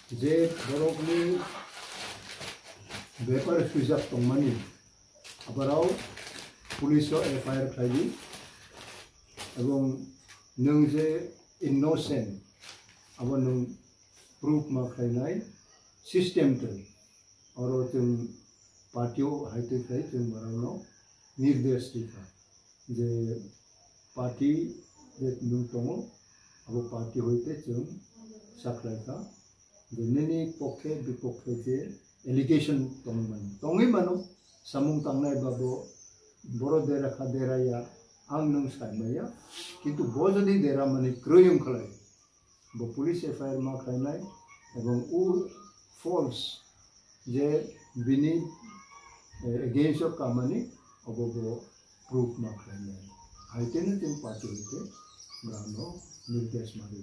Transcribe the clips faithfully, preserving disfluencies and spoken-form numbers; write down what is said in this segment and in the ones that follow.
जे बरकनि before सुजाब दंमानि आबाराव पुलिसाव FIR खालामो एवं नों जे इनोसेंट अब नों प्रूफ मा खालामनाय सिस्टेम तो और जों पार्टियाव हायते खाय जों बारावनाव निर्देश दिखा जे पार्टी जे नों दङ अब पार्टी होते जों साख्लायखा जेनेनि पक्षे विपक्षे जे एलिगेशन दंमोन दङै मानो सामुं थांनाय बाबो बर' देराखा देराया आं नों सायमाया किन्तु ब जदि देरा माने क्रयम खालाय ब पुलिस एफआईआर मा खालामनाय एवं उ फल्स जे बिनि एगेंस्ट ऑफ कामानी अब ब प्रूफ मा खालामनाय आइटेन जों पार्टी होते ब्रानो निर्देश मारियो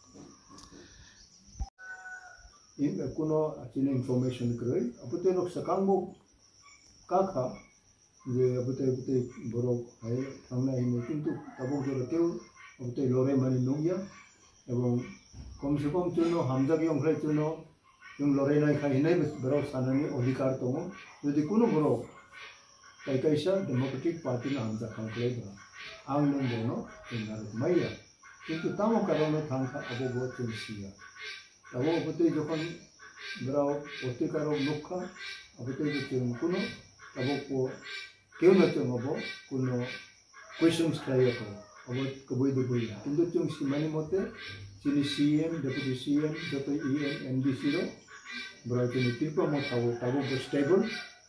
इन कोनो आचिने इनफॉर्मेशन करय अबते लोग सकांगो काखा जे अबते अबते बरो हाय थांना हिने किन्तु तबो जरा केउ अबते लरे मानि नंगिया एवं कम से कम चुनो हामजागि अंख्राय चुनो जों लरे नाय खाहिनाय बरो सानानि अधिकार दङ जदि कोनो बरो कायकायसा डेमोक्रेटिक पार्टी ना हामजा खांख्लाय बा आं नों दनो जोंना माइया किन्तु तामो कारणे थांखा अबो बो चुनसिया तबो अबते जखन बरो अतिकारो नखा अबते जों कोनो तबो को केउ न जों अबो कोनो क्वेश्चंस खायो को अबो कबोय दबोय किन्तु जों सिमानि मते जोंनि सीएम डेपुटी सीएम जतो ईएम एनडीसी रो बरो जोंनि Tipra Motha तबो stable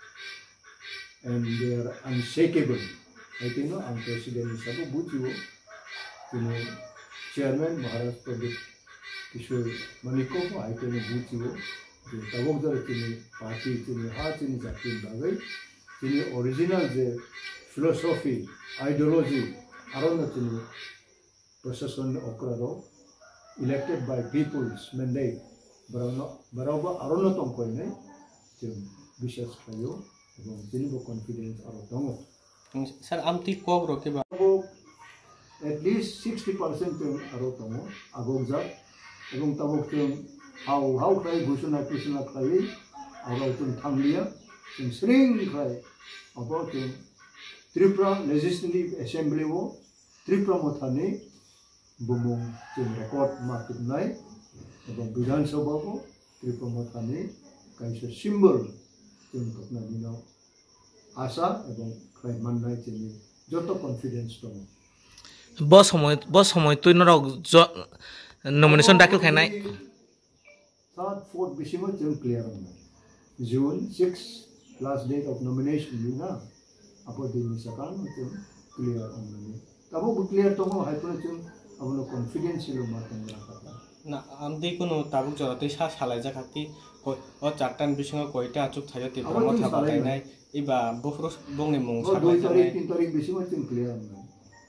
and they are unshakable I think no ang president हिसाबै बुझियो जोंनि चेयरमैन महाराष्ट्र प्रदेश किशोर मणिको I think बुझियो जे तबो जरा जोंनि पार्टी जोंनि हा जोंनि जातिनि बागै जोंनि ओरिजिनल जे फिलॉसफी आइडियोलॉजी आरो जोंनि प्रशासन अक्रारो elected by people's mandate बरावनो बरावबा आरोनो तंकोयनाय जों विश्वास खायो एवं जोंनिबो कॉन्फिडेंस आरो दङ सर आमति कोब्रो के बा at least sixty percent जों आरो दङ आगोजा एवं तबक जों हाउ हाउ खाय घोषणा घोषणा खाय आरो जों थांलिया जों स्रिं खाय अब जों त्रिपुरा लेजिस्लेटिव एसेंब्ली वो Tipra Mothani बुमुं जों रेकर्ड मार्केटनाय एवं विधानसभा को Tipra Mothani कायसे सिम्बल जों तकनानिनाव आशा एवं खाय माननाय जोंनि जत कॉन्फिडेंस दङ बस समय बस समय तो नर नॉमिनेशन दाखिल खायनाय थर्ड फोर्थ बिसिम जों क्लियर होनाय June six last date of nomination बिना अपो दिनि सकान जों क्लियर होनाय तबो क्लियर दङ हायफोर जों अबनो कॉन्फिडेंशियल मातंग राखा ना आमदे कोनो ताबुक जरते सा सालाय जाखाति अ चारटान बिसिङाव कयटा आचुक थायो Tipra Motha बायनाय इबा बफ्रो बंनि मुं सालाय दुई तारिख तीन तारिख बिसिङाव जों क्लियर होनाय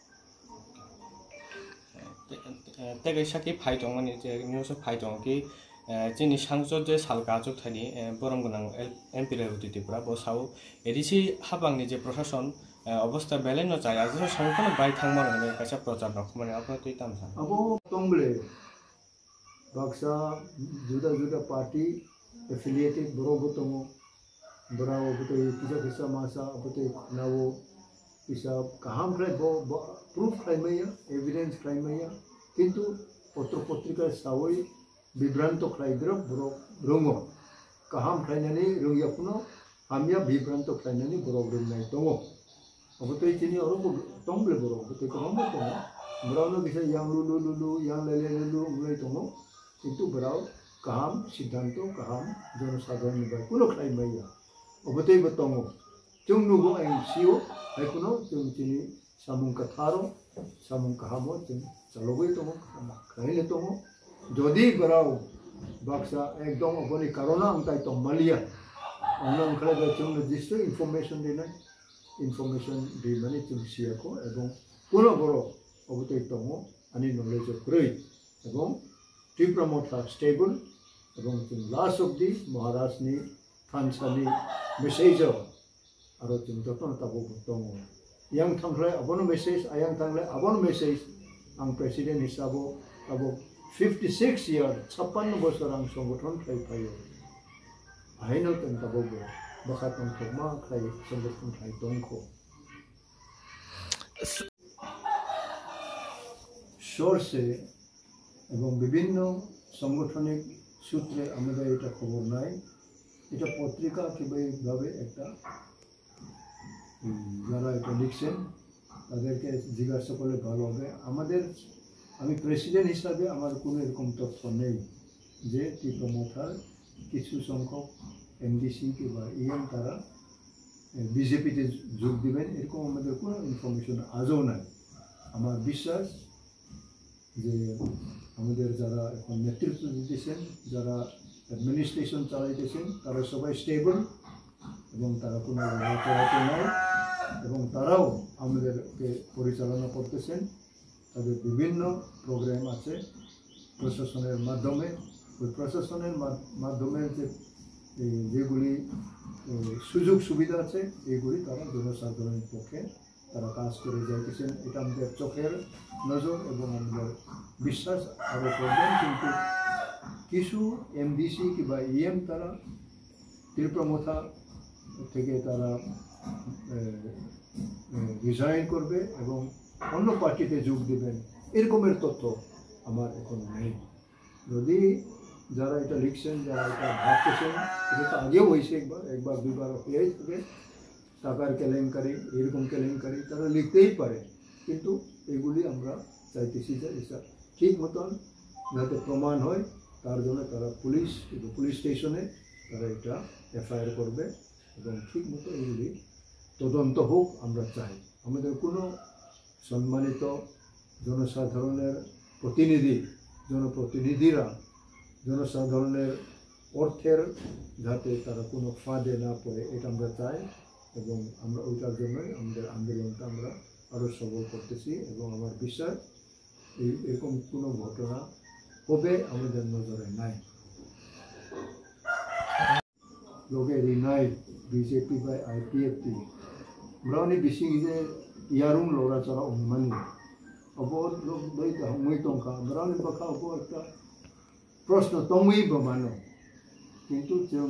तेगैसा कि फाइ दङ नि जे न्यूज फाइ दङ कि जोंनि सांसद जे सालका आचुक थानि बरम गोनां एमपि रेवती Tipra बसाव एदिसि हाबांनि जे प्रशासन अवस्था बेले न जाया जे संकन बाय थांमोन होने कासा प्रचार नखमाने आपन तुइ ताम सा अब तंगले बक्सा जुदा जुदा पार्टी एफिलिएटेड बरोबो तंगो बराव बते किसा किसा मासा बते नावो किसा कहां फ्राय बो प्रूफ खायमैया एविडेंस खायमैया किंतु पत्र पत्रिका सावै विभ्रांत खायद्र बरो रोंगो कहां खायनानै रोंयाखुनो हामिया विभ्रांत खायनानै बरो रोंनाय दङ अब तो इतनी और वो तंगले बरो तो कौन बोलते हैं बराव लोग इसे yang lulu lulu yang lele lulu mulai तंगो itu beraw kaham सिद्धांतों kaham जोन साधारण निबाय कुलो खाई मैया अब तो ये तंगो जों नुगो एम सीओ है कुनो जों तिनी सामुं कथारो सामुं कहामो जों चलोगै तंगो खाइले तंगो जदि बराव बाक्सा एकदम अपनी करोना अंकाय तो मलिया अंगन खले जों रजिस्टर इनफॉरमेशन देना information di mani tunisia ko ebong kuno boro obutay tongo ani knowledge of great ebong Tipra Motha stable ebong tin last of the Maharashtra ni Thansani message aro tin toton tabo tongo yang thangle abono message ayang thangle abono message ang president hisabo tabo fifty-six year छप्पन्न बছর ang সংগঠন খাই পাইও আইনো তেন তাবো বাখাতন থমা খাই সংগঠন খাই দংখো সোর্সে এবং বিভিন্ন সাংগঠনিক সূত্রে আমাদের এটা খবর নাই এটা পত্রিকা কিভাবে একটা যারা এটা লিখছেন তাদেরকে জিজ্ঞাসা করলে ভালো হবে আমাদের আমি প্রেসিডেন্ট হিসাবে আমার কোনো এরকম তথ্য নেই যে ত্রিপুরা মথার কিছু সংখ্যক এমডিসি কিংবা ইএম তারা বিজেপিতে যোগ দিবেন এরকম আমাদের কোনো ইনফরমেশন আজও নাই আমার বিশ্বাস যে আমাদের যারা এখন নেতৃত্ব দিতেছেন যারা অ্যাডমিনিস্ট্রেশন চালাইতেছেন তারা সবাই স্টেবল এবং তারা কোনো লড়াচড়াতে নাই এবং তারাও আমাদেরকে পরিচালনা করতেছেন তাদের বিভিন্ন প্রোগ্রাম আছে প্রশাসনের মাধ্যমে ওই প্রশাসনের মাধ্যমে যে যেগুলি সুযোগ সুবিধা আছে এইগুলি তারা জনসাধারণের পক্ষে তারা কাজ করে যাইতেছেন এটা আমাদের চোখের নজর এবং আমাদের বিশ্বাস আরও করবেন কিন্তু কিছু এমডিসি কিংবা ইএম তারা ত্রিপুরা মথা থেকে তারা রিজাইন করবে এবং অন্য পার্টিতে যোগ দেবেন এরকমের তথ্য আমার এখন নেই যদি যারা এটা লিখছেন যারা এটা ভাবতেছেন এটা তো আগেও হয়েছে একবার একবার দুইবার হয়ে থাকে টাকার কেলেঙ্কারি এরকম কেলেঙ্কারি তারা লিখতেই পারে কিন্তু এগুলি আমরা চাইতেছি যে এটা ঠিক মতন যাতে প্রমাণ হয় তার জন্য তারা পুলিশ পুলিশ স্টেশনে তারা এটা এফআইআর করবে এবং ঠিক মতো এগুলি তদন্ত হোক আমরা চাই আমাদের কোনো সম্মানিত জনসাধারণের প্রতিনিধি জনপ্রতিনিধিরা জনসাধারণের অর্থের যাতে তারা কোনো ফাঁদে না পড়ে এটা আমরা চাই এবং আমরা ওইটার জন্যই আমাদের আন্দোলনটা আমরা আরও সবল করতেছি এবং আমার বিশ্বাস এই এরকম কোনো ঘটনা হবে আমাদের নজরে নাই লোকে রিনাই বিজেপি বা আইপিএফটি ব্রাউনি বিসিং যে ইয়ারুং লড়াচড়া অনুমানি অবর লোক দই মই টঙ্কা ব্রাউনি পাখা অব একটা প্রশ্ন তমই বমানো কিন্তু जों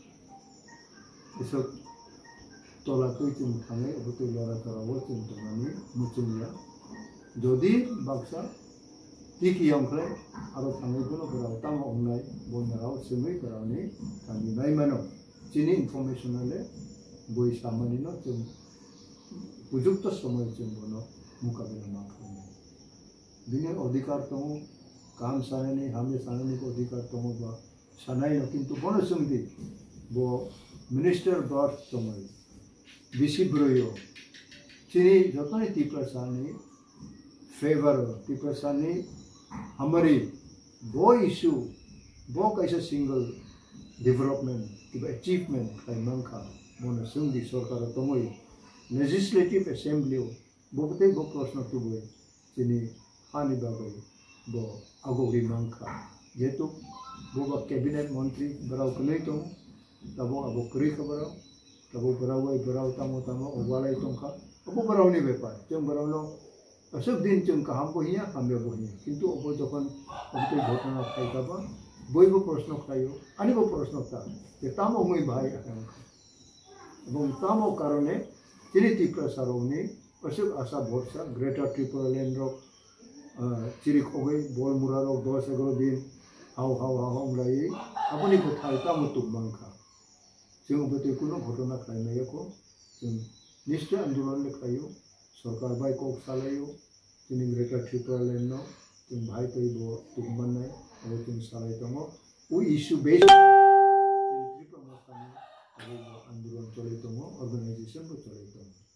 এসব তলাতুই जों थाङै অবতই লড়াচড়াও जों দমানি মুচিনিয়া যদি বাক্সা ঠিক ইয়ংখলে আরো থাङैखौनो फोराव तां हमनाय बनराव सोमै फोरावनि थांनाय मानो जिनि इनफरमेशनले बय सामानिनो जों উপযুক্ত সময়ের জন্য মোকাবিলা না করবে দিনের অধিকার তম কাম সায়নি হামে সায়নিক অধিকার তম বা সানাই কিন্তু বনসংগী ব মিনিস্টার বার্থ সময় বেশি ব্রয় চিনি যতই ত্রিপুরা সানি फेवर ত্রিপুরা সানি हमारी वो इशू वो कैसे सिंगल डेवलपमेंट कि अचीवमेंट खाई मंखा बनसंगী सरकार तमय लेजिस्लेटिव एसेंब्ली बोते बो प्रश्न तुबे जिनि हानि बागै बो आगोगि मांखा जेतु बो कैबिनेट मंत्री बराव कनै दं तबो आबो करि खबराव तबो बरावै बराव तामो तामो अवालाय तंखा अबो बरावनि बेपार जों बरावनो असब दिन जों काहाम बहिया हामबे बहिया किन्तु अबो जखन अबते घटना खायताबा बयबो प्रश्न खायो आनिबो प्रश्न ता जे तामो मै भाई এবং तामो कारणे তিনি ত্রিপুরা সারৌনি অসুখ আশা ভরসা গ্রেটার ত্রিপুরা ল্যান্ডরক চিরিখবে বলমুরারক দশ এগারো দিন হাও হাও হাও লাই আপনি কোথায় তামতুক বাংখা जों बते কোনো ঘটনা খাইনায়কো जों নিশ্চয় আন্দোলন লেখায়ো সরকার বাই কক সালায়ো তিনি গ্রেটার ত্রিপুরা ল্যান্ড जों ভাই তৈব তুকমানায় এবং जों সালাই দङ ওই ইস্যু বেস ত্রিপুরা মথানি আন্দোলন চলে দङ অর্গানাইজেশন চলে দङ